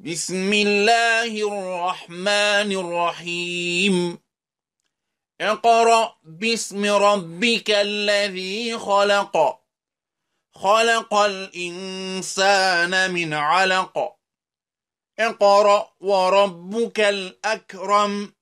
بسم الله الرحمن الرحيم اقرأ باسم ربك الذي خلق خلق الإنسان من علق اقرأ وربك الأكرم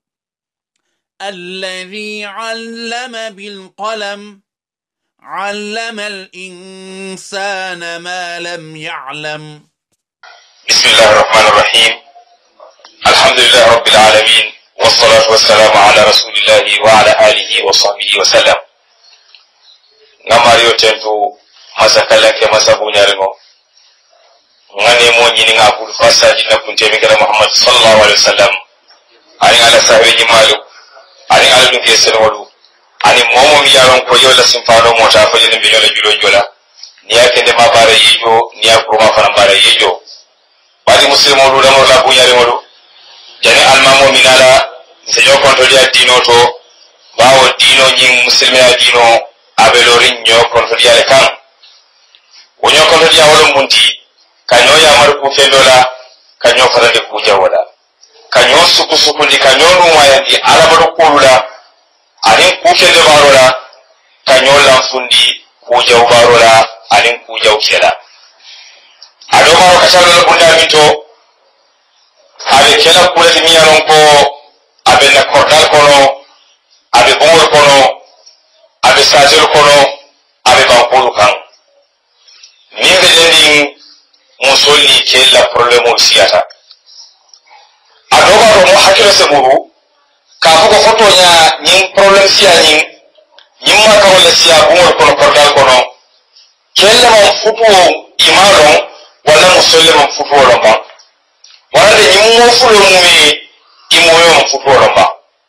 الذي علم بالقلم علم الإنسان ما لم يعلم بسم الله الرحمن الرحيم الحمد لله رب العالمين والصلاة والسلام على رسول الله وعلى آله وصحبه وسلم نماريو تنتو مسakala ke masabu nyarimo ngane mo nyini ngabul fasaji na kunte mikala Muhammad sallallahu alaihi wasallam ani ala sahabi malu ani ala dunke selwadu ani momo mi yaron ko yola simfano mota fa jeni bi yola julo jola niyake de mabare yijo niyako ma fana bare yijo badi muslimo du damo la bunyare modu jani almamo minala se jo kontroli dino to bawo dino nyin muslimi dino abelorin nyo kontroli ale kan wonyo kontroli awolo munti kanyo ya marku kendola kanyo farande kuja wala kanyo suku suku ndi kanyo numa ya di alabado kulula anin kukende barola kanyo lanfundi kuja barola anin kuja ukela adoma wakachalo bunda mito abe kela kule miyaron ko abe na kordal kono abe bongol kono abe sajel kono abe bankulu kan ninge dending musoli kella problemo siyata adoma do mo hakilo se muru ka fuko foto nya nyin problem siya nyin ma ka wala siya bongol kono kordal kono kella ma fuko imalon wala musolle man futuwo lomba wala de nyimmo fulo mumi imoyo man futuwo lomba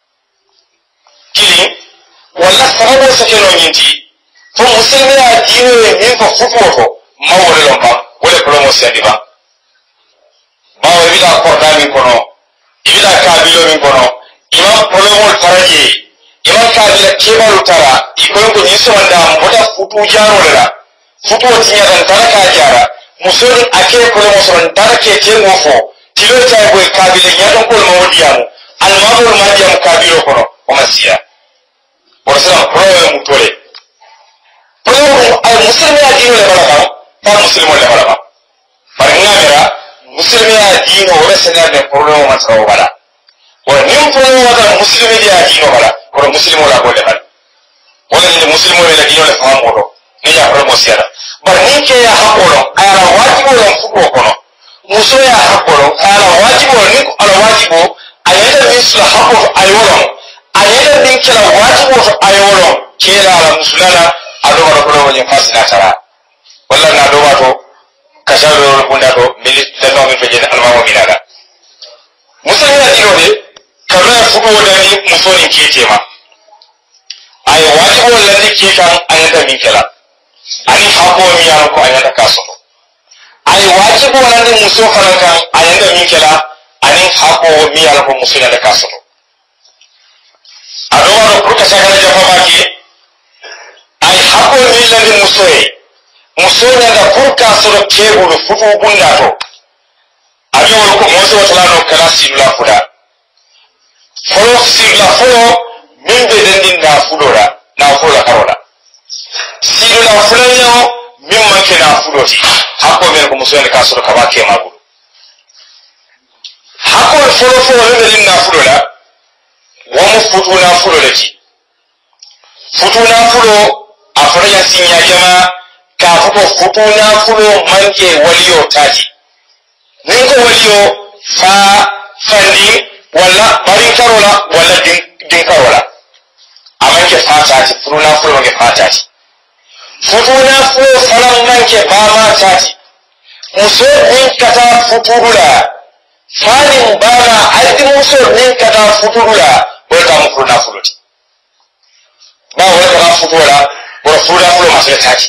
kili wala sababu sakeno nyinti to muslimi ya dino min fa futuwo to mawole lomba wala promo siadiba bawo bila korda min kono bila kabilo min kono imam promo taraje imam kabila kebalu tara ikoyo ko nyiso wanda mbota futu jaro la futuwo tinya dan taraka jara musulun ake kula musulun darake ke ngofo tilo tay boy kabile nyadon ko mo wodiyamu al mabul madiyam kabilo kono o masiya orsa problem mutole problem al muslimi adino le balaka ta muslimo le balaka par ngamira muslimi adino wala sena de problem ma sawo bala wa nim problem wala muslimi di adino bala ko muslimo la ko le bala wala ni muslimo le adino le famodo ni ya problem siara barnike ya hakolo ala wajibu la mfuko kono muso ya hakolo ala wajibu ni ala wajibu ayenda misla hakolo ayolo ayenda ninkela wajibu ayolo kila ala musulana adoba ko wonye fasina tara walla na doba to kasharo bunda to milit da no mi fejene almamo minala musulmi ya dino de kamar fuko wadani muso ni ketema ay wajibu la ni ketan ayenda ninkela ani habo mi yaro ko ayanda kaso ay wajibu wala muso falakan ayanda min kala ani habo mi yaro ko muso yanda kaso ado waro ko ta sagala jafa baki ay habo mi landi muso yanda kurka soro kebo fufu bunda to ado waro ko muso wala no kala silula fuda folo silula folo min be dendin na fulora na fulo karola sido la fulanyo mimma kena fuloti hako men ko muso ka soro ka bake magu hako folo le na fulola wa mu futuna fulolati futuna fulo afraya sinya jama ka fuko futuna fulo manke waliyo taji ninko waliyo fa fandi wala barin karola wala din karola amanke fata ti futuna fulo manke fata ti futuna fulo falam manke bama tati muso nin kata futurula falin bama aldi muso nin kata futurula wata mufuna fuloti ba wata futura wa fura fulo masu tati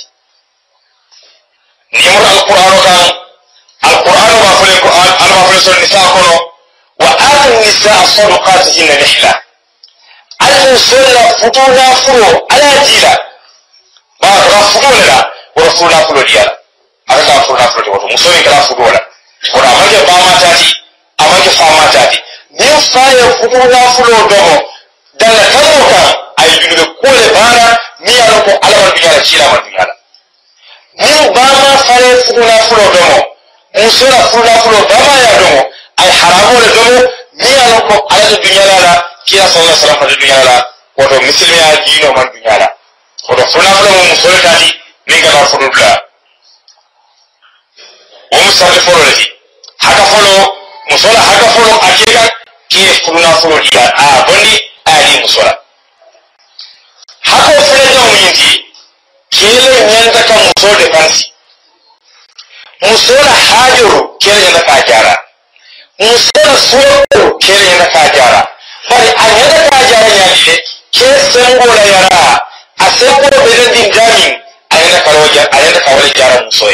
nimur alqur'anu kan alqur'anu ba fulo ko alba fulo son nisa kono wa atun nisa sadaqatihinna nihla al sunna futuna fulo ala jila ba ra fulo la wa fura fulo diala aka furna fulo wato musoyin kala fulo la ko da bama tati amake fama tati nin faye futuna fulo domo dalla kamo kan ay junube kole bana mi yalo ko alaman dunyala cila man dunyala nin bama faye futuna fulo domo musora futuna fulo bama ya domo ay haramo le domo mi yalo ko alaman dunyala la kila sallallahu alaihi wasallam dunyala la woto muslimiya dino man dunyala woto futuna fulo mo musora tati min ga futula wo musali folo lati haka folo musola haka folo akega ke fuluna folo dia a bondi ali musola hako fele jamu yinti kele nyanda ka musol de fansi musola hajuru kele nyanda ka jara musola solo kele nyanda ka jara bari anyanda ka jara nyande ke sembo la yara asembo beden din jami ayanda ka wala jara musoye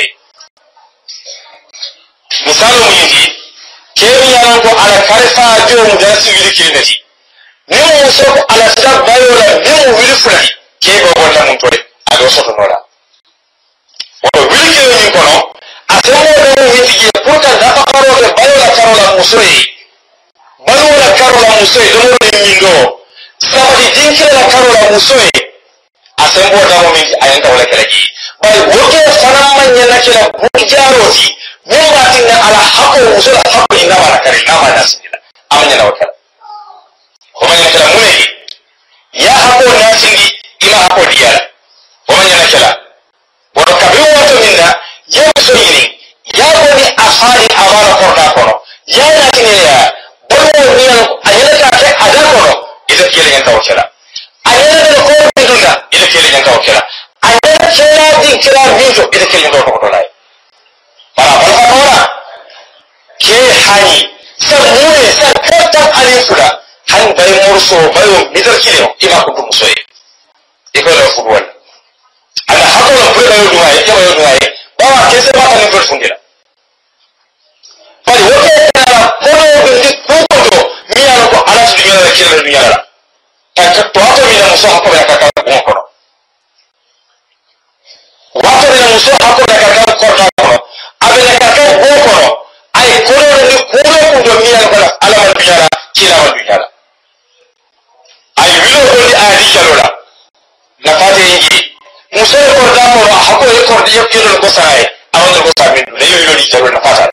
misalo muyindi kemi yanan ko ala karfa jo mu da su wili kirinati ni mu so ko ala sa bayola ni mu wili fulani ke go wala mun tore ado so to nola o wili kirin ko no asemo do mu hiti je pour ka da faro de bayola karola musoyi bayola karola musoyi do mo ni ndo sabati dinkira karola musoyi asemo da mo mi ayanta wala kalaji bai woke fanan manyan na kila bujaroti min batin na ala hako musula hako ina bana kare na bana sindila amanya na wakala kuma yana kala mune ya hako na sindi ina hako diyala kuma yana kala wato kabi wato minda ya so yini ya goni afali abara korda kono ya na tine ya bono ni ayana ka ke ada kono ida kele yan tawkala ayana da ko bidunda ida kele yan tawkala ayana kela din kira bizo ida kele yan tawkala para balfatona ke hani san mune san katan alifula han bay morso bayo midar kile ima ko dum soye iko la futwal ala hako la fure bayo duwaye ke bayo duwaye bawa kese ba tan ko fundila bari wote na kono bindi ko mi ala ko ala su dunya la kile dunya la tan to to mi na muso hako ya kaka ko kono wato na muso hako ya kaka ko kono abena kaka ko kono ay kono ni kuno ko do mi ala kala ala man dunya la kila man dunya la ay wilo ko di adi jalola na fate yingi muso ko da ko hako e ko di yokiro ko sai awon ko sabe ne yo di jalola na fata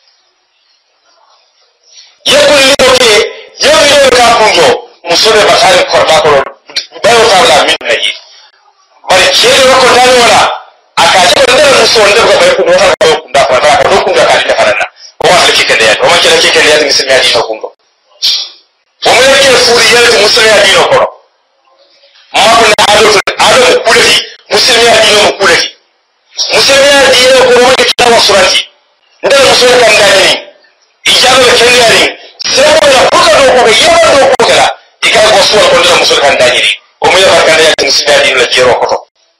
yeko ni ko ke yo yo ka punjo muso be bakari ko da ko bayo ta la min na yi bari kero ko da wala akaje ko da muso wanda ko bai ko do ta ko da ko da ko da ka da farana o wa ke kende ya o ma kira ke kende ya ni simi adi no kumbo o ma ke furi ya ni muso ya di no ko ma ko na ado kulati muslimi ya di no kulati muslimi ya di no ko ma ke tawa surati nda muso kan da ni ijaba ke kende ya ni sai ko da buka do ko ya ba do ko kala ika ko so ko da muso kan da ni o ma ya ba kan da ya muslimi ya di no jero ko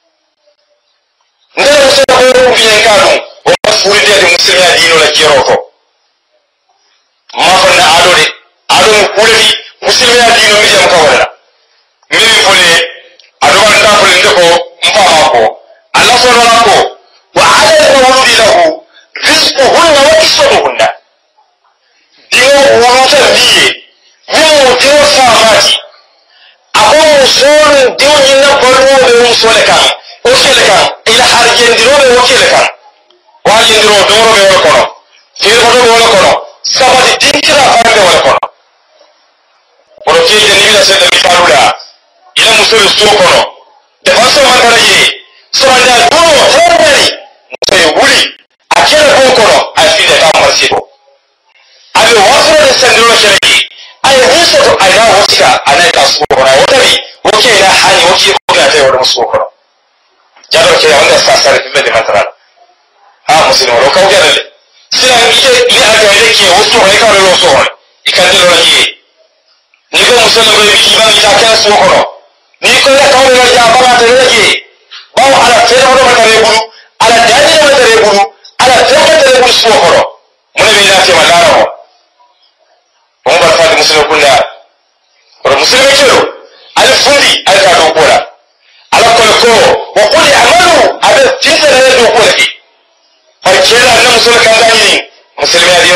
nda muso ko ko fi ka do o ma furi de muslimi ya di no la jero ko ma fa na ado de ado kulati muslimi ya di no mi jam ka wala mi fule ado ban da fule ndeko mfa mako Allah subhanahu ko wa ala al-mawludi lahu rizquhunna wa kiswatuhunna dio wonta biye mo dio famati abo muson dio nyina balu be musole kan o sele kan ila harjendiro be wakile kan wajendiro doro be wala kono fir bodo wala kono sabati dinkira farbe wala kono poro keje ni bila sele misalula ila musole so kono de faso makaraje so anda duro hormani musole wuli akira ko kono afide ta marsibo abe wasu da sandiro shirki ay hiso to ay da wasika anai ka su kono wotari woke ila hani woke ko ga tayi wala su kono jado ke wanda sasare tibe de mantara ha muslimu ro kaw gele sira ite ila ga yake wasu ay ka ro so on ikandi lo yi ni ko muslimu be bi ba ita ka su kono ni ko ya kaw ro ja ba ta yake ba ala tere wala mata re buru ala dani mata re buru ala tere re buru su kono mun be na ce magana ko mun ba fa muslimu kunna ro muslimu kiro al fundi al ka do kola ala ko wa qul amalu ada tinta da do kola ki fa kila na musulmi kan dani musulmi ya dino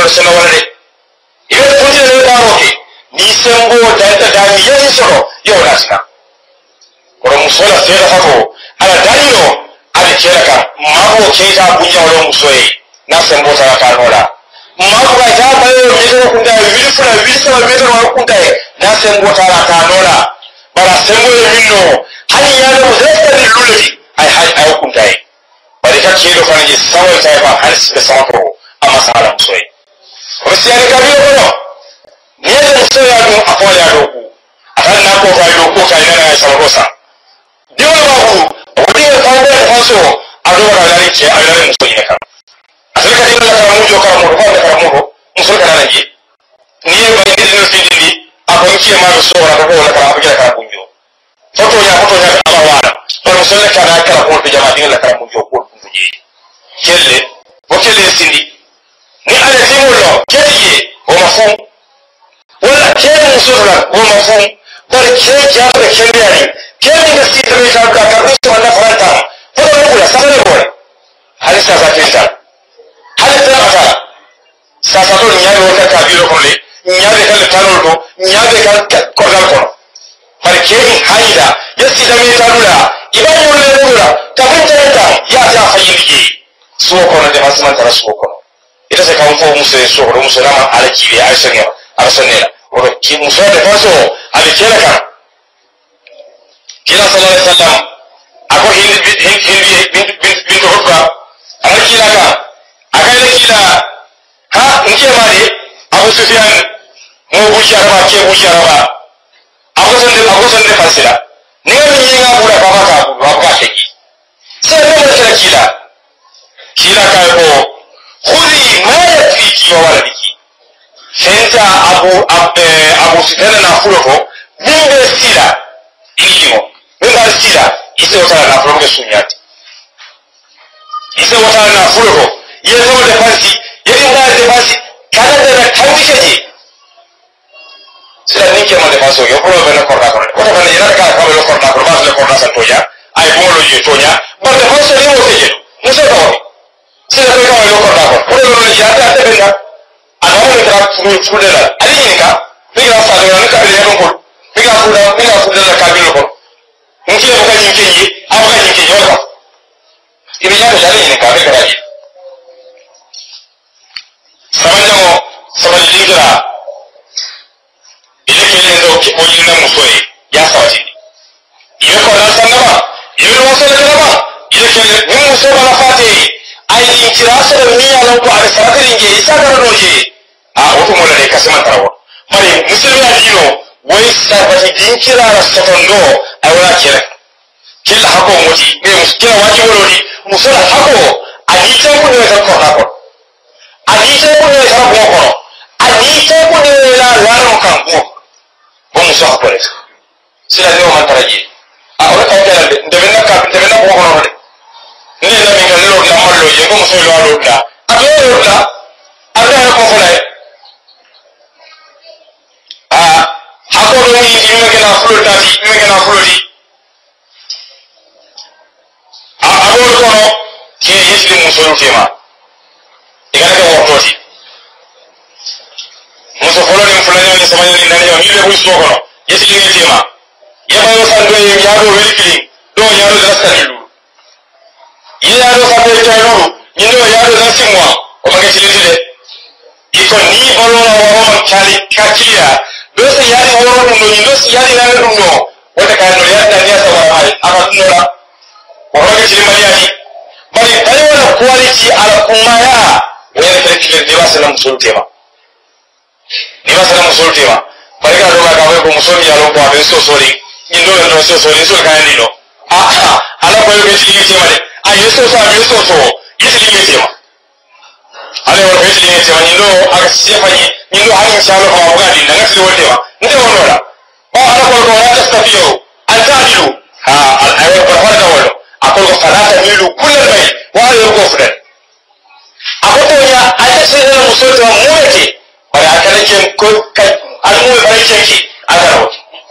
sona wala de ibe funti le daroke ni sembo danta dami yesi soro yo nasina ko musola fera hako ala dalilo ala kelaka mabo keita bunya wala musoye na sembo ta ka nola mabo ga ta bayo metero kunda wilfula metero kunda na sembo ta ka nola bara sembo minno hali yalo zesta ni lulati ay kunda bari ka kelo fanje sawai ta ba har su sama ko amma sala musoye ko siyani kabilo ko ni ya musoya do akoya do ku akan na ko fa do ko kai na sa rosa diwa ba ku wani ya fa da faso a do ga dare ce a dare musoyi ne kan asali ka dinga ka mu jo ka mu ko da ka mu musul kana ne ni ba ni dinu findi akon ki ma do so ra ko la ka ba ka kunjo foto ya ka ba wala to musul ka na ka ko to jama'a dinga la ka mu jo ko kunje kelle ko kelle sindi ni ala timulo kelle o mafhum wala kelle musul o mafhum bari kelle ya da kelle yani kelle da si da ta ka ka su wannan faranta ko da ku da sabane ko hali sa sa kinta hali ta aka sa sa to nya do ka kabilo ko le nya de kala tanol do nya de kala ko dal ko bari kelle haida yasi da me ta dula ibanu le dula ta kunta ta ya ta fayyiji so ko na de masman tara so ko ita se kan fo muso so ko muso na ala kibe ay sanya arsanela o ki muso de faso ala kela kan kila sallallahu alaihi wasallam ako hindi bintu hukka ala kila ka akale kila ha nke mari abu sufyan mo busharaba ke busharaba ako sonde fasila ni ngi nga bura ka ka sheki sai ne kila ka ko khudi ma yakfiki wa waladiki senta abu sufyan na fulo ko mbe sila ilimo mbe sila ise wata na fulo ke sunyati ise wata na fulo ko yeso de fansi yedi nga de fansi kana de tawikeje sila ninke ma de faso yo fulo be na korda ko wata bana ina ka ko lo korda ko ma le korda sa toya ay bolo je tonya ba de faso ni mo teje muso ko sila ko ko lo korda ko ko lo ya ta te benga ana mo tra fu de la ali ni ka mi ga sa do na ka le ko mi ga fu da ka bi lo ko nki ko ka ni ke yi a ko ka ni ke yo ko ibi ya ta ni ka be ka yi sabanjamo sabali dingira ile ke ne do ki o yi na musoye ya sawati ile ko na san ba ile waso da ba ile ke ni muso ba fati ai din kira sa da ni ya lan ko a sakarin je isa da roje a wato mo da kasman tarawo mari musulmi ya dino wai sabati din kira ra satondo ai wala kira kila hako moti ne muskila waji wolodi musala hako ani ta ko ne ta ko hako ani ta ko ne ta ko ko ani ta ko ne la laro kan ko ko musa hako ne sila ne man taraji a wala ka kala de benna ko ko ne na mi ga lo la mallo je ko muso lo lo da a to lo da a da ko ko lai a hako do ni me ke na fulo ta ti me ke na fulo di abol kono ke yesli muso tema igana ko wortoti muso folo ni fulani ni samanya ni nani mi be buso kono yesli ni tema yaba yo sando ye yaro welkili do yaro rasta ni lu yaro sando ye tayoro ni do yaro rasimwa o mage tilitile iko ni bolo na wa kali kakia do se yari woro ndo ni do se yari na ndo wata kan no yada ni asa wa ai aka tunora woroge chilimaliani bali tayo na quality ala kumaya wele kile diwa sala musultema bali ka doga ka ko musomi ya lo kwa beso sori indo ndo so sori so ka ni no ala ko be chili tema de ayo so so yiti ni tema ale wo be chili tema indo aka sifa ni indo hanin shalo ko ga din daga chili wote wa nde wono la ba ala ko ya tastafiyo antadilu al ayo ko farda wolo akol ko salata milu kullal bay wa yo ko fudan akoto ya ayata sele musoto muwete bara akana ken ko kai almu bare chenki agaro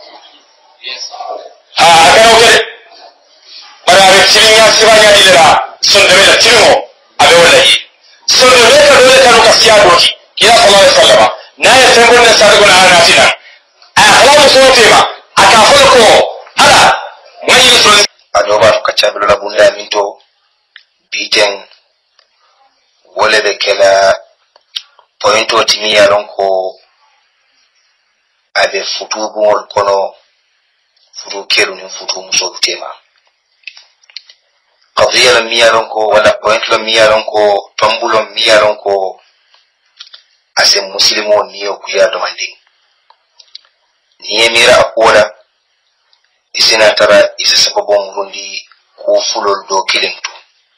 agaro ke bara be tirinya sibanya dilera sondere la tirimo abe wallahi sondere ka dole ka siya doki kila sallallahu alaihi wasallam na ya sembon da sargon anatina akhlamu sotema akafolo ko ala ngani so adoba to kacabilo la bunda minto biten wole be kala pointo timiya lon ko abe futubol kono futu kelu ni futu muso tema qadiya la miya lon ko wala point la miya lon ko tombulo miya lon ko ase muslimo niyo kuya do mande ni emira akola isina tara isa sababu murundi ko fulol do kilimtu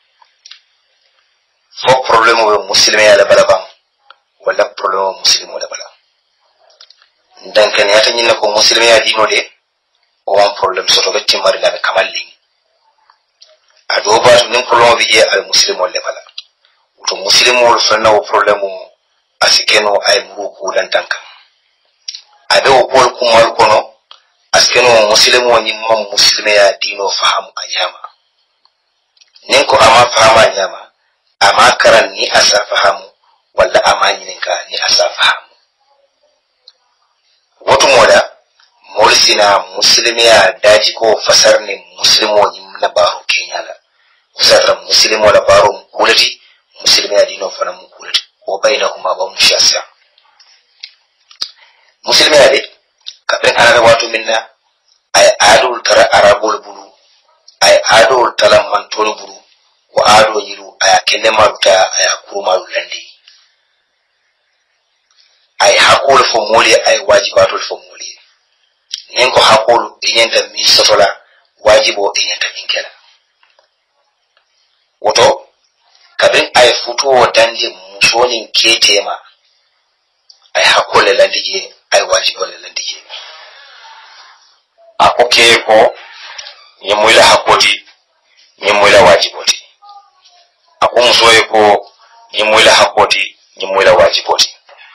fo problème o muslime ya la balaba wala problème muslimo la balaba dankan yata nyina ko muslime ya dino de o wan problème soto be timari la be kamalli ado ba nin problème bi je al muslimo le bala to muslimo lo fanna o problème asikeno ay muku dan tanka ade o pol kumal kono asikeno muslimo ni mam muslime ya dino faham anyama nin ko ama fahama anyama ama karan ni asa fahamu wala ama nyinka ni asa fahamu wato moda molisina muslime ya daji ko fasar ne muslimo ni na baro kenyala kusara muslimo la baro kulati muslime ya dino fana mukulati o bainahuma ba mushasa muslime ya de kabin ana wato minna ay adul tara arabul bulu ay adul talam man tolu bulu wa ado yiru aya kende maruta aya kuruma landi ay hakul fo moli ay wajibatul fo moli nenko hakul inyenda misotola wajibo inyenda minkela woto kabin ay futo danje musonin ketema ay hakul landije ay wajibo landije akoke ko nyemoila hakoti nyemoila wajiboti akumusoye ko nyemoila hakoti nyemoila wajiboti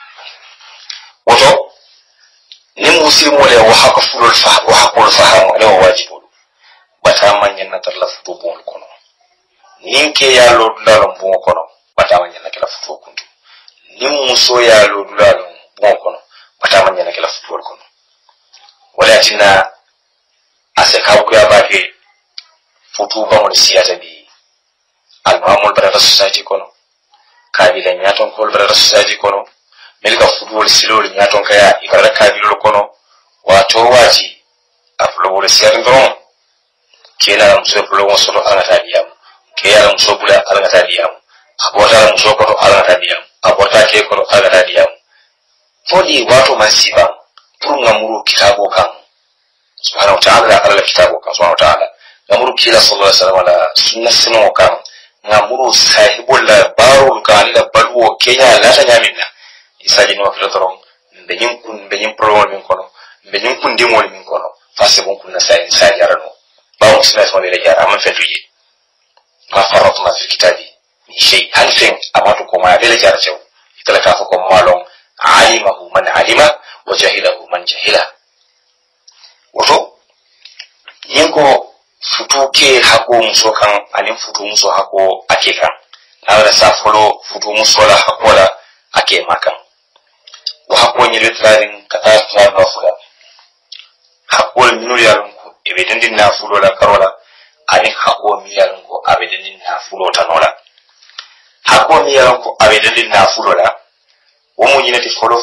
woto ni muslimu le wa hakfulul fahmu wa hakul fahamu le wajibu bata manyen na tarla futu bon kono ninke ya lo dulalo bon kono bata manyen na kala futu kuntu ni muso ya lo dulalo bon kono bata manyen na kala futu kono wala tina aseka ku ya bake futu ba mo siyata bi al-mamul barata society kono kabila nyaton ko barata society kono melika futu silol nyaton kaya ikara kabilo kono wato waji aflo wala siyata ndron kela mso fulo solo ala tadiyam kela mso bula ala tadiyam abota mso ko ala tadiyam abota ke ko ala tadiyam fodi wato masiba pour ngamuru kitabo kan subhanahu wa ta'ala ala kitabo kan subhanahu wa ta'ala ngamuru kila sallallahu alaihi wasallam ala sunna sunu kan ngamuru sahibul baro kan la balwo kenya la ta nyamina isaji no filotron benyin pro min kono benyin kun dimo min kono fase bon kun sai sai yarano ba muslimat ma bele jara man fetuye ma faratna fi kitabi ni shay halfin amatu ko ma bele jara cew itala ka fa ko malon alimahu man alima wa jahilahu man jahila woto yinko futu ke hako muso kan anin futu muso hako ake kan na da safolo futu muso la hakola ake makan wa hako ni letlarin kata tna ba fula hako minul yarun ko ebe dandin na fulo la karola anin hako mi yarun ko abe dandin na fulo tanola hako mi yarun ko abe dandin na fulo la wo mo nyinati folo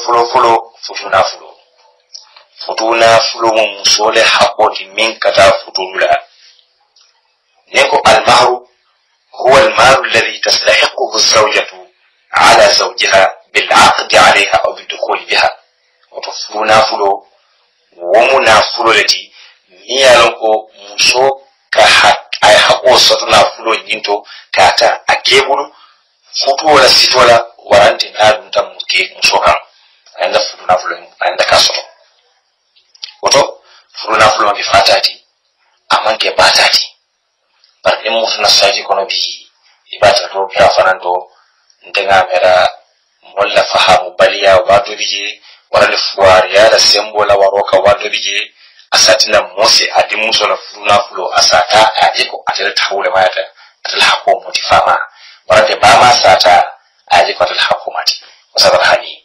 futu na fulo mo musole hako di min kata futu la نيكو المهر هو المال الذي تستحقه الزوجة على زوجها بالعقد عليها أو بالدخول بها وتفلونا فلو ومنا فلو التي ميالنكو مسو كحق أي حقو ستنا فلو ينتو كاتا أكيبولو فتو ولا ستولا ورانت نادم تمكي مسوكا عند فلونا فلو عند كاسرو وتو فلونا فلو بفاتاتي أمانك باتاتي barke mutu na saji kono bi ibata to kya fananto ndenga mera molla fahamu baliya wato bije wala fuwar ya da sembola waroka wato bije asatina mose adi muso la funa fulo asata ajiko atela tawule mayata atela hako mutifama barake ba ma sata ajiko atela hako mati wasabara hani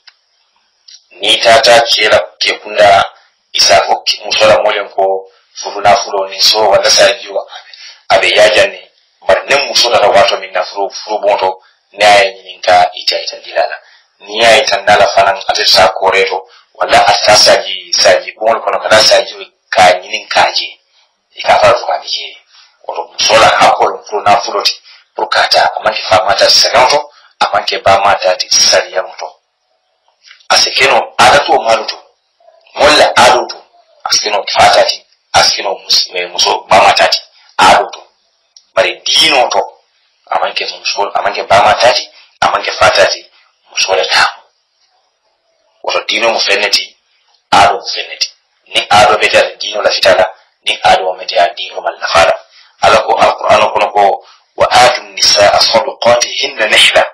ni tata kela ke kunda isa ko musola molen ko furuna fulo ni so wala sajiwa abe yajani barnen musola da wato min na furu bonto nayi ninka ita dilala ni ya itandala fanan atesa koreto wala asasaji saji ko kono kada saji ka nyinin kaje ikafara fuka bije wato musola hakol furuna fuloti burkata amanke famata saganto amanke ba mata ti sariya moto asekeno adato maluto molla aluto askeno fatati askeno muso ba matati aluto bare dino to amanke muso amanke ba matati amanke fatati muso da ta wato dino mu feneti ado mu feneti ni ado be da dino la fitala ni ado me da dino mal nafala alako alquran kono ko wa atun nisaa sadaqatihinna nihla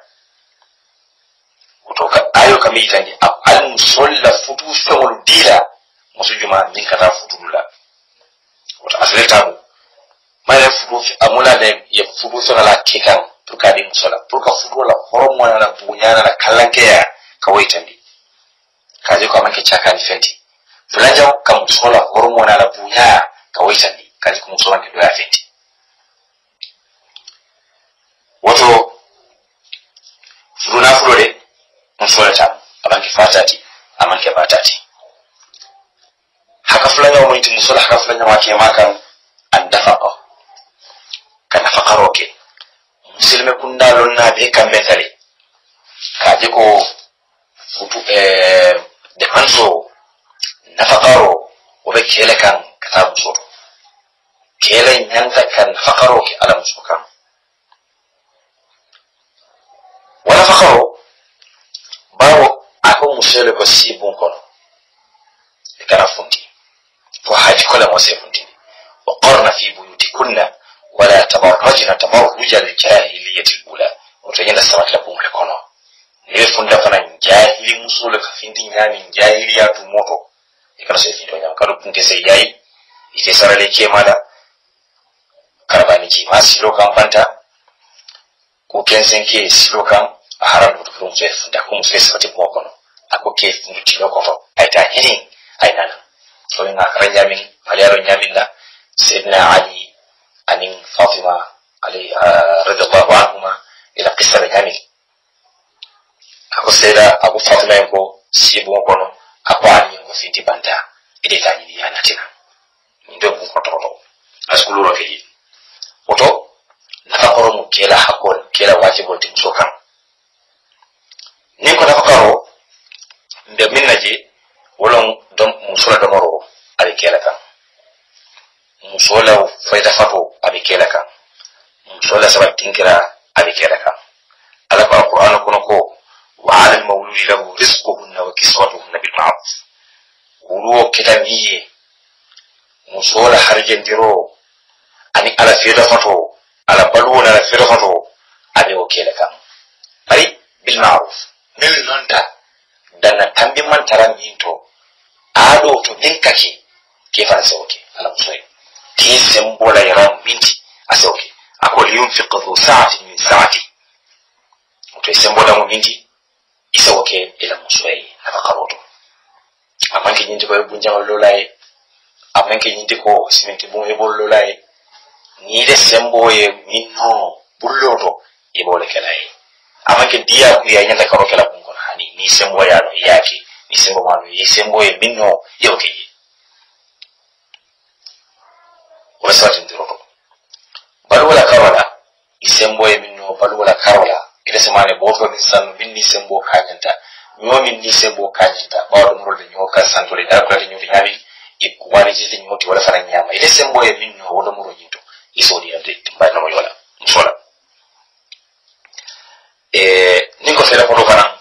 kutoka ayo kamita al musalla futu fewol dila musujuma min kata futula wata asleta mu mala futu amula le ya futu sona la kekan to kadi musalla pour ka futu la horomo na bunyana na kalankeya kawaitandi kaje ko amanke chaka ni fenti fulanja kam musalla horomo na bunya kawaitandi kaje ko musalla ke do ya fenti wato furuna fulore musolata abanki fatati amanke batati haka fulanya wa mti musola haka fulanya wake makan andafaqa kana faqaroke muslime kunda lonna be kammetale kaje ko futu de manso nafaqaro obe kele kan katabu soto kele nyanta kan faqaroke ala musukan wala faqaro bawo ako musele ko sibun kono ikara fundi fo haji kola mo se fundi wa qarna fi buyutikunna wala tabarrajna tabarruj al-jahiliyyati al-ula mutayenda samat la bumle kono ne funda fana jahili musule ka findi nyami jahiliyatu moto ikara se fido nyam kado punke se yayi ike sarale ke mala karabani ji masilo kampanta ko kensen ke silo kam haram to from chef da ko musse sabati bokono ako ke fundi lokoto ayta hinin aynana so ina karanya min aliyaro nyaminda sayyidina ali anin fatima ali radiyallahu anhuma ila qissa nyamin ako sayyida abu fatima ko sibo kono ako ali ko fiti banda ide tani yana tina ndo ko to askulu ro kedi oto na ko mo kela hakon kela wajibo tin sokan ni ko dafa karo nde minnaje wolon dom musola domoro abi kela kan musola fayda fato abi kela kan musola sabat tinkira abi kela kan ala ko alquran kono ko wa ala almawludi lahu rizquhunna wa kiswatuhunna bil ma'ruf wuro kitamiye musola harjendiro ani ala fayda fato ala balwona ala fayda fato abi o kela kan bari bil ma'ruf min nonda dana tambi man taram yinto ado to ninkake ke fara sauke ala musoi ti sembola yaram minti asauke akol yunfiq dhu sa'ati min sa'ati to sembola mo minti isauke ila musoi afaqaroto amanke nyindi ko bunja lolai amanke nyindi ko simenti bon e bol lolai ni de semboye minno bulloto e bole kelai amanke dia ku ya nyanda karo kala kun hani ni sembo ya no yake ni sembo manu yi sembo e minno yoke wala satin diro balu wala karola isembo e minno balu wala karola ila semane boto ni san binni sembo kanyanta nyomi ni sembo kanyanta bawo mo de nyoka santole da ko de nyomi nyami e ko wani jiti nyoti wala fana nyama ila sembo e minno wodo mo nyito isodi ande timba no yola musola ningo fere ko kana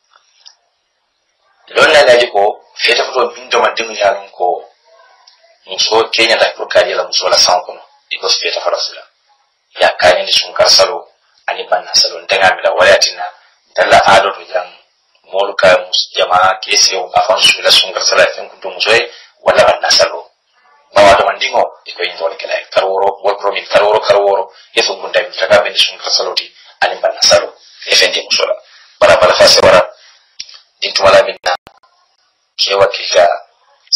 lonna laji ko fete ko bindo man dingu yalon ko muso kenya da ko kadi la muso la sanko iko fete farasula ya kani ni sun karsalo ani banna salo ndanga mi la wayatina dalla ado to jam molka mus jamaa kesi o afan su la sun karsala fen ko muso wala banna salo bawa do man dingo iko indo le kala karworo wol promi karworo yeso gunda mi taka be sun karsalo ti ani banna salo efendi musola bara bala fase bara dintu wala minna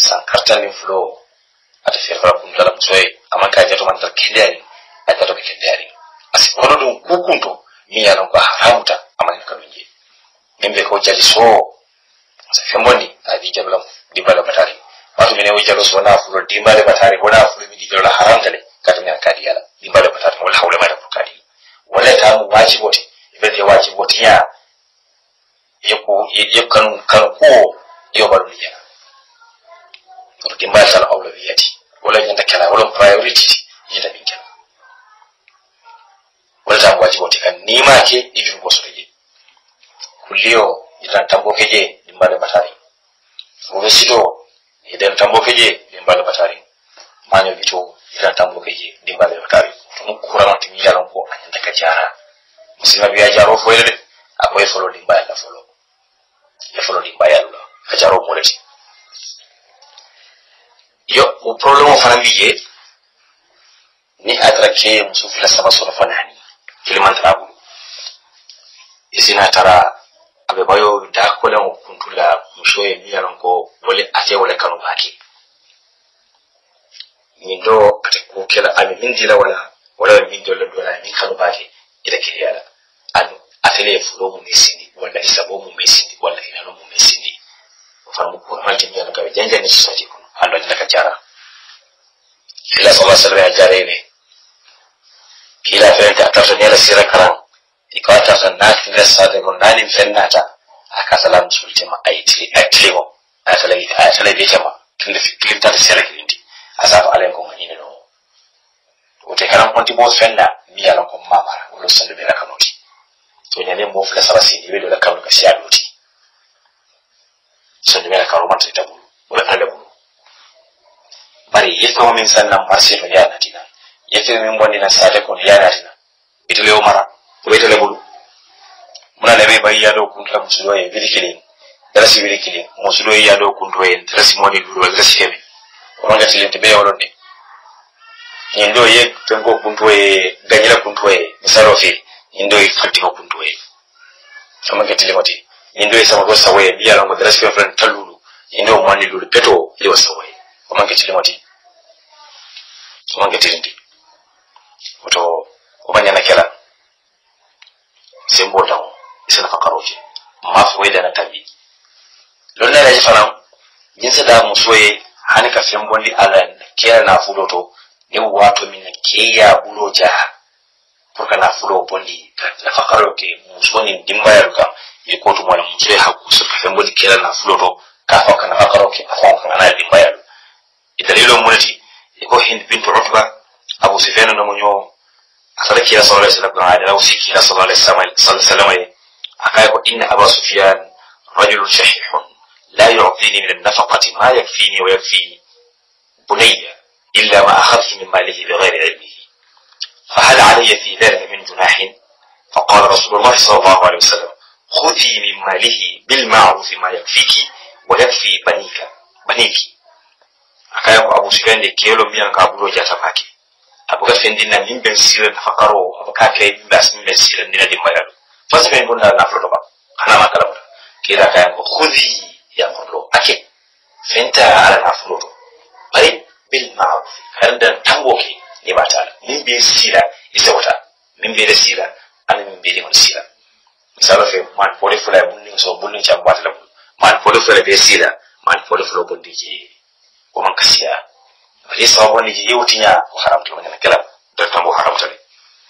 sankartan fulo ata firra kun dalam soy amaka jato man kendari ata to kendari asikono dum kukunto mi yaron ko haramuta amana ka binje nembe ko jali so sa fembondi adi jablam di bala batari watu mene wajalo so na fulo di bala batari wala fulo mi di bala haramtale kata mi akadi yala di bala batari wala hawla ma da kadi wala ta mu wajiboti ibe wajiboti ya يكون كنقو يوبر ليا لكن ما يسال أولوياتي ولا ينتكلا ولا priority ينتبينك ولا تعب واجباتي كان نيما كي يجون بوسري كليو يدان تامبو كجي لمبالي باتاري ومسيدو يدان تامبو كجي لمبالي باتاري مانيو بيتو يدان تامبو كجي لمبالي باتاري تمكورا نتمي يالونكو أنتك جارا مسلم بيا جارو فويل أكوي فلو لمبالي لا فلو yafolo limbaya lula ajaro moleti yo o problema fana biye ni atrake musufila sama sona fanani kilimantrabu isina tara abebayo da kola mo kuntula mushoye miyaronko wole ate wole kanu baki mindo atako kela ami mindila wala mindo la dola mi kanu baki ida kiyala anu atele fulo mu mesindi wala isabo mu mesindi wala inano mu mesindi famu ko malti mi ka janja ni sati ko ando ni ka jara ila sallallahu alaihi wasallam jarene ila fenta tarta ni la sira karan ikata sanati ni sate ko nani fennata aka salam sultima aiti atlewo atale bitama tunda fiklim ta sira kindi asafa alaykum ni no wote karan konti bo fenna mi yala ko mamara wala sandu be la kanoti to nyane mo fula sabasi ni wedo la kanu ka sia doti so ni mera karo mata tabu wala ala bu bari yefo min sannan marsi to yana tina yefe min bonni na sade ko yana tina itule o mara ko itule bulu muna le be bayi yado kun ta musulo e bilikili darasi bilikili musulo e yado kun to en darasi moni duro darasi kebe ko manga tilente be wolonde nyendo ye tengo kun to e ganyira kun to e misalo fi indo ifati ko kuntu e sama getile moti indo isa mo sawe biya lango dress ke friend talulu indo mwani lulu peto liwa sawe sama getile moti sama getile ndi oto obanya na kala sembo dawo isa fakaroje mafu weda na tabi lonna la jifana jinsa da musoye hanika sembo ndi alan kera na fuloto ni watu mina keya buloja porque na fulo bondi la fakaro ke musoni dimbaya ruka yikoto mwana mzee hakusu kafembodi kila na fulo to kafa kana fakaro ke afa kana dimbaya idalilo mulati iko Hind bint Utba Abu Sufyan na munyo asala kila sallallahu alaihi wasallam ada usiki na sallallahu alaihi wasallam akaya ko inna Abu Sufyan rajulun shahihun la yu'tini min an-nafaqati ma yakfini wa yakfi bunayya illa ma akhadhi min malihi bighayri ilmihi فهل علي في ذلك من جناح فقال رسول الله صلى الله عليه وسلم خذي من ماله بالمعروف ما يكفيك ويكفي بنيك akaya ko Abu Sufyan de kelo miyan ka bulo jata make abu gafen dinna min ben sira fakaro abu ka kay bas min ben sira dina di mayal fas ben bonna na froto ba kana ma kala kira kaya ko khudi ya qullo ake fenta ala na froto bari bil ma'ruf hardan tangoke ni batala min be sira isa wata min be sira an min be on sira misalo fe man pole fula bunni so bunni cham watala man pole fula be sira man pole fula bundi ji ko man kasiya bali so bonni ji yewtinya ko haramto ngana kala da tambo haramta ne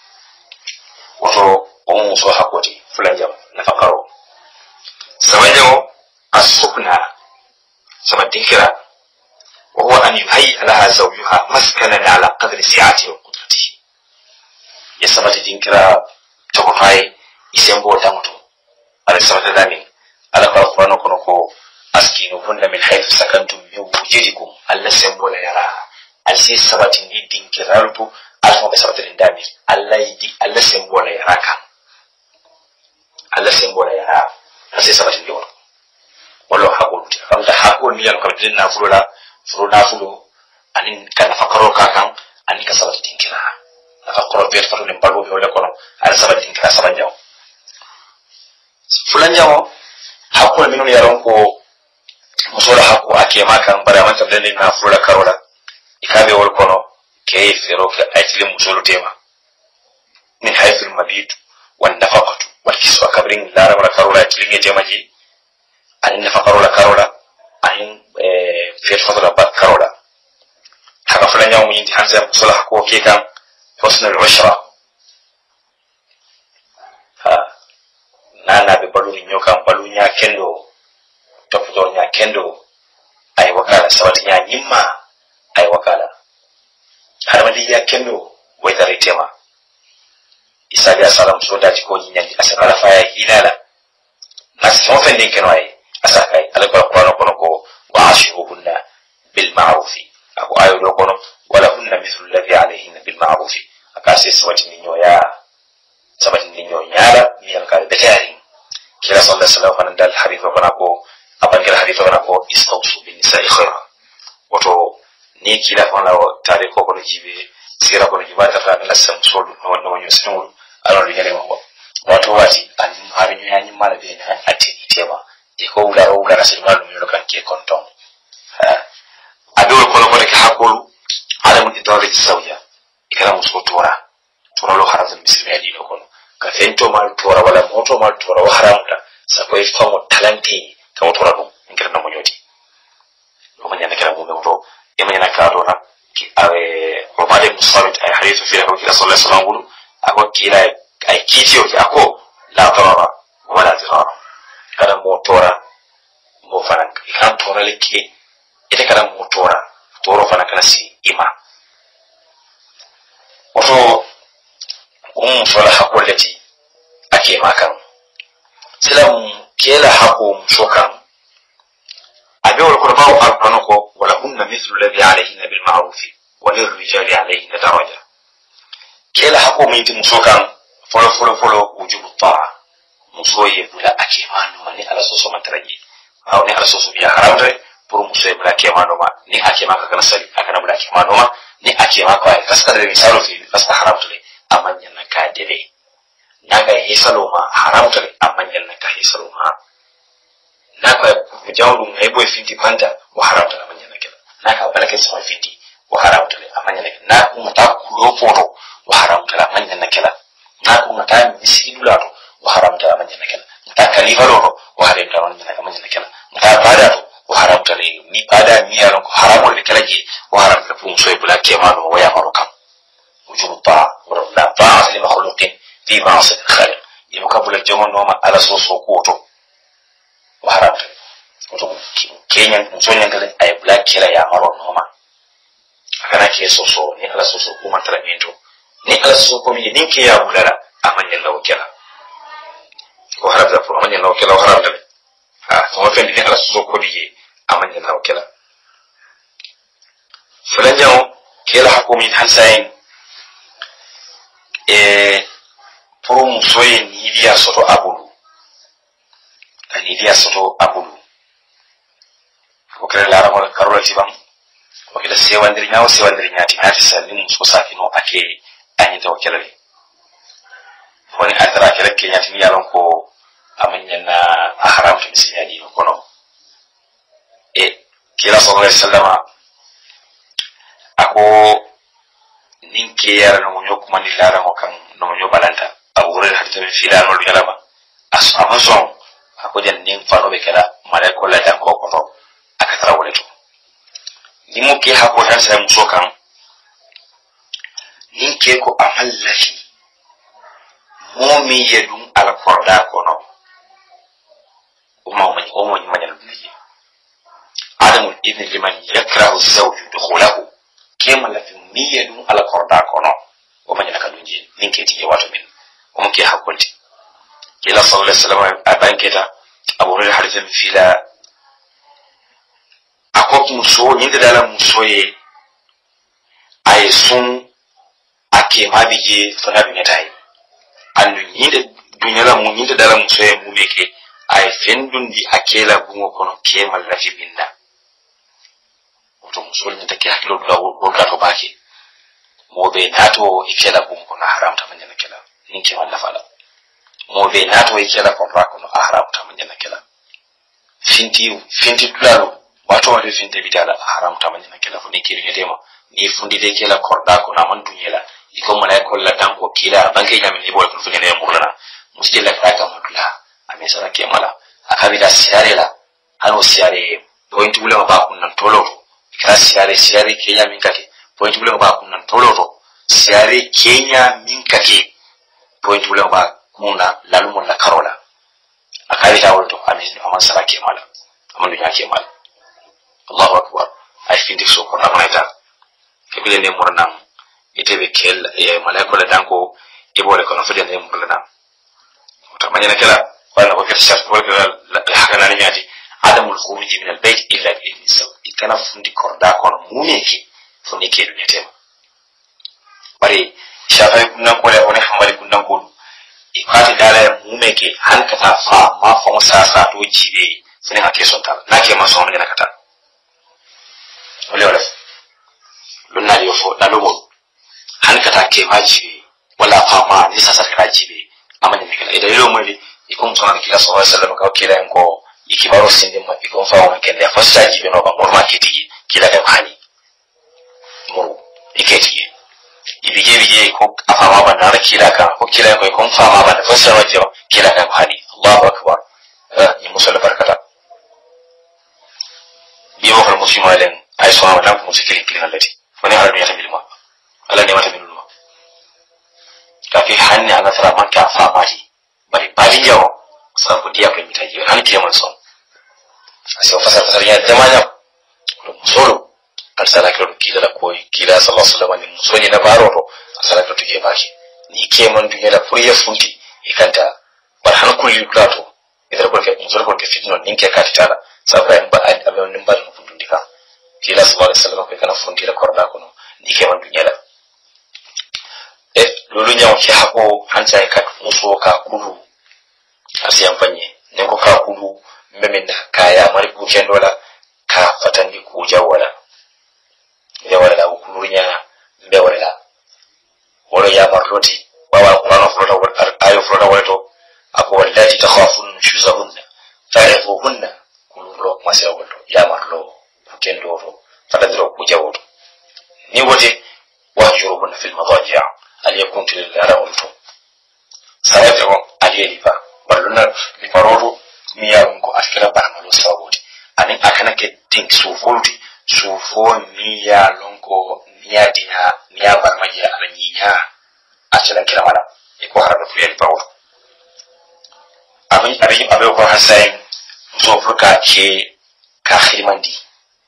wato on so hakoti fula jam na fakaro sabanjo asukna sama dikira وهو أن يهيئ لها زوجها مسكنا على قدر سعته وقدرته يسمى تنكرا تقرأي يسمى دمتو على سمة ذلك على قرآن كنكو أسكنوهن من حيث سكنتم من وجدكم ألا سمى لا يرى ألسي سمة تنكرا لبو ألسمى بسمة الدامير ألا سمى لا يراك ألا سمى لا يرى ألسي سمة تنكرا والله حقول فمتى حقول ميان كبتلنا فرولا furuna fulo anin kana fakaro kakan anin ka sabati tinkira fakaro bet faru lim balbo wala kono ala sabati tinkira sabanjaw fulanjaw hakko minun yaron ko musola hakku ake makan bara man tabdane na fura karola ikabe wol kono kay fero ka aytile musolo tema min haythul mabit wan nafaqatu wal kiswa kabrin lara wala karola tilinge tema ji an nafaqarola karola an fet fadra bat karola haka fulan yawo yinti hanza musola hakku ke kan husnul ushra nana be balu nyoka balu nya kendo topoto nya kendo ay wakala sawati nya nyimma ay wakala harmadi ya kendo waytare tema isabi asalam sonda ko nyandi asakala faya hilala nasmo fendin keno ay asakai alako qur'an kono ko wa'ashuhunna bil ma'ruf ako ayo do kono wala hunna mithlu alladhi alayhinna bil ma'ruf akase sawati nyoya sabati nyala miyal kal betari kila sallallahu alaihi wasallam dal hadith wa ko abangira hadith wa ko istawsu bin nisa'i khaira wato ni kila fona tare ko ko jibe sira ko jiba ta fa nasam sodu no wonyo sinu alo yele mo wato wati an harin yanyi mala be na ati tema e ko wula rasul malu mi kan ke konton ado ko ko ke hakolu ala mun dawle sawiya ikara musko tora lo haram misri ali no kono ka fento mal tora wala moto mal tora wa haramta sako ifamo talanti ka tora dum ngir na mo nyoti no manya na kala mo to e manya na ka dona ki awe robade musabit ay hadithu fi ko sallallahu alaihi wasallam ako kila ay kitiyo ki ako la darara wala dirara kada mo tora mo fanan kan tora leke ite kada mo tora toro fanan kana si ima wato sola hako lati ake makan silam kela hako shokan abi wal qurba arqanako wala hunna mithlu alladhi alayhinna bil ma'ruf wa lirrijali alayhinna daraja kela hako minti musokan folo wujubu ta'a musoye bula ake manu mani ala soso mataraji aw ni ala soso biya haramre pour musoye bula ake manu ma ni ake maka kana sali akana bula ake manu ma ni ake maka ay kasare misalo fi fasta haramtule amanya naka debe naga hisalo ma haramtule amanya naka hisalo ma naka kujawdu ngaibo finti panda wa haramtule amanya naka naka balake sama finti wa haramtule amanya naka na kumata kulopoto wa haramtule amanya naka na kumata misidulato wa haramtule amanya naka ta kalivalo wa haramtule amanya naka ta bada wa haramtule ni bada mi yaron haramul kalaje wa haramtule pumso ibula kemano wa ya maroka وجوب الطاعة ولا طاعة لمخلوق في معصية الخالق يمكن الجمع نوما على صوص وقوته وحرام كينيا نزونيا قال أي بلاك كلا يا مرو نوما أنا كي صوصو ني على صوص وقوما ترمينتو ني على صوص وقومي ني كي يا بولا أمان يلا وكلا وحرام ذا أمان يلا وكلا وحرام ذا ثم فين ني على صوص وقومي أمان يلا وكلا فلان يوم كلا حكومين حنسين pour musoye ni dia soto abulu ani dia soto abulu ko kala lara mo karola tibam ko kala sewandiri nyaati ati sallimu muso safino ake ani to kelale woni adra kala ke nyaati ni yalon ko amanya na haram to misiyadi ko no kila sallallahu alaihi wasallam ako ninke yara no nyo kuma ni lara mo kan no nyo balanta awure hatta be filano lu yalama amazon ako jan nin fano be kala mala ko la dan ko to akatara wole to nimo ke hako han sai muso kan ninke ko amallahi momi yedum ala korda ko no o mo ni manal ni adamu ibn liman yakrahu zawju dukhulahu kema la miyedum ala korda ko no o manya ka dunje ninke ti wato min o mo ke hakunti kila sallallahu alaihi wasallam abanketa abu hurairah hadithan fila akop muso nyinde dala muso ye ay sun ake mabije fana binyatai andu nyinde dunyala mu nyinde dala muso ye mu meke ay fendundi akela bungo kono kema la fi binda to muso nyinde ke hakilo dula wonda to baki mobe nato ikela bungo na haramta manya nakela ninke wala fala mobe nato ikela kontra kono haramta manya nakela finti tulalo wato wale finde bidala haram tamani na kila fundi kiri ngedema ni fundi de kila korda ko na man dunyela iko mala ko la dan ko kila banke ga min ibo ko fundi ne murna muskila ka ka mutla amesara ke mala akabida siare la hano siare point bule ba kun nan tolo ka siare kenya min kake point bule ba kun nan tolo siare kenya min kake point bule ba kuna lalumo la karola akabida wolto amin amasara ke mala amandu nya ke mala Allahu akbar ay findi so ko namayta kebile ne murnam itebe kel e malaiko la danko ibole ko no fede ne murna to manyana kala wala ko kete shaf ko la hakana ni nyati adamul khuruj min al bayt illa bi idni ikana fundi korda ko no mumeke fundi ke dunya tema bari shafa kunna ko le woni hamali kunna ko ikati dala mumeke hankata fa ma fa musasa to jibe fune hakke sonta nake ma so manyana kata wala lunna yofo dalugo hankata ke majibe wala fama ni sasa kajibe amani mikala ida yelo mweli ikum sona kila sallallahu alaihi wasallam ka kila ngo ikibaro sinde ma ikum fawo kende fasta jibe no ba morma kiti kila ka hani mo iketi ibije ko afama ba na kila ka ko kila ko ikum fama ba fasta wajo kila ka hani Allahu akbar ni musalla barakata biyo ko muslimin ay so ma dan ko sikiri kila lati fani halu ya tabil ma ala ne mata minuma kafi hanni ala tara man ka fama ji bari bali jawo sa ko dia ko mitaji han ke man son aso fasar ya jamanya solo alsala ko kila la koy kila sallallahu alaihi wasallam ni musoni na baro to asala ko tuge baki ni ke man tuge la furiya funti ikanta bar han ko yuklato idar ko ke musol ko ke fitno ninke ka titala sabra ba ay abe on mbal ko ndika kila sallallahu alaihi wasallam ko kana funti la korda ko no ni ke man tuge la lulu nyawo ki hako hancha ka muso ka kudu asi amfanye nengo ka kudu memenda kaya mari ku kendola ka fatandi ku jawala ya wala ukulunya mbe wala wala ya marloti wawa qur'an flota ayo flota wato ako wallati takhafun shuzahunna fa'idhuhunna kuluro masya wato ya marlo kendoro fatandiro ku jawoto ni wote wahjuruhunna fil madaji' al yakun til arawtu sawato aliyelipa baluna liparoro miyango afkira barmalo sawoti ani akana ke ting sufolti sufo miya longo miya dina miya barmaji alaninya achala kila mara iko harabu fuyeli pawo abi ko hasain so fuka ke ka khimandi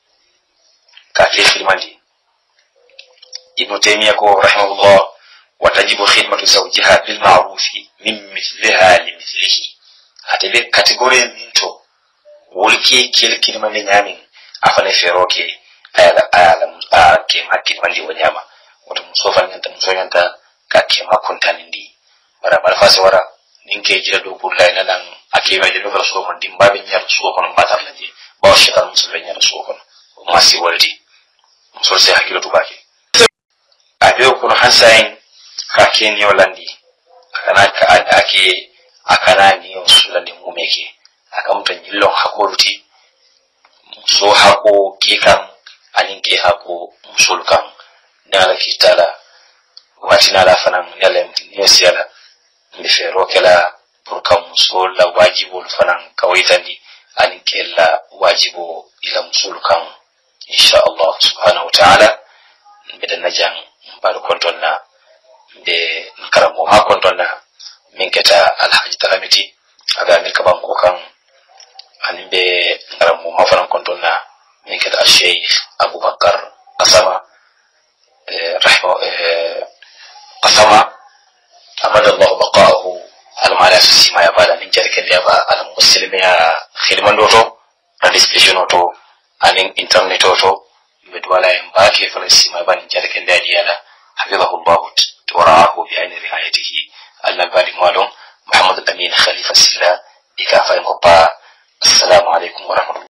ibn taymiyyah ko rahimahullah وتجب خدمة زوجها بالمعروف من مثلها لمثله هتبقى كاتيجوري منتو ولكي كلمة نيامين afane feroke ayala kema kimali wanyama wato musofa nyanta musoyanta ka kema kontani ndi bara bara fase wara ninke jira do bulla ina nan akema jira do so mon dimbabe nyar so kono batar laje ba shekar musulmi nyar so kono masi waldi musul se hakilo to bake abiyo kono hansain ka keni yolandi akana ka ake akana ni musulani mumeke akamta nyillo hakoruti so hako kikan aninke hako musulkan nala kitala watina la fanan yale nyosiala ndifero kala burkan musul la wajibu fanan kawaitani aninke la wajibu ila musulkan insha Allah subhanahu wa ta'ala bidan najan bal kontonna de karamo ha kontonna min keta alhaji talamiti aga min kaban ko kan anbe karamo ma fanan kontonna min keta Sheikh Abubakar Qasama قسم أمد الله بقاءه المعلى سيما يبالا نجارك اليابا المسلمين خدمان دوتو رديسبليشن دوتو أنين انترنت دوتو بدوالا ينباكي فلسيما يبالا نجارك اليابا حفظه الله ورعاه بعين رعايته النبالي موالون محمد الأمين خليفة السلا بكافة المطاع. السلام عليكم ورحمة الله.